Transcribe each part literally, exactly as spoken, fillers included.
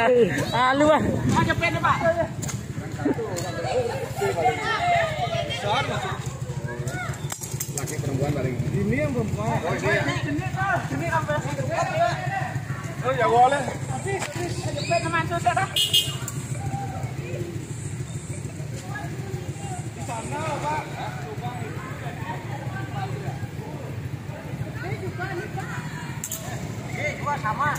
Halu ah. Mau cepet nih, Pak. Laki perempuan paling. Ini yang perempuan. Oh, ini ya. Ini ambil. Oh, ya boleh. Cepet teman susah dah. Di sana, Pak. Ini juga nih, Pak. Oke, dua sama.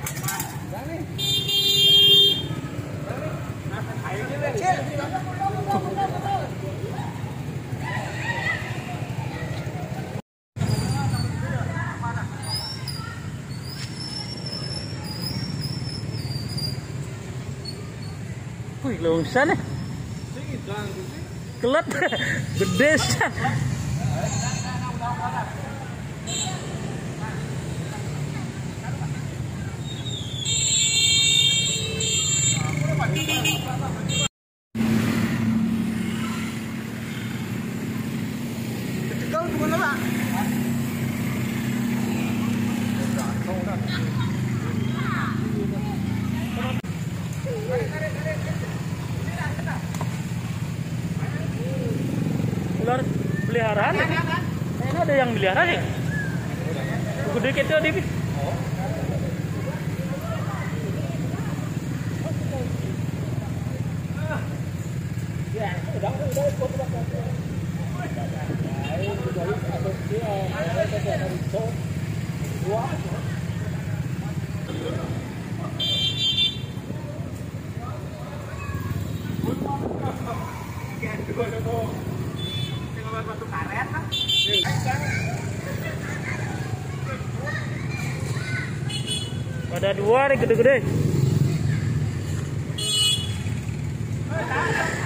Wih, longsan ya. Kelet. Gede san. Kau tunggu dulu, Pak. Ular peliharaan. Ya? Ini ada yang melihara ya? Gede gitu di. Batu karet, Pak. Ada dua nih gede-gede.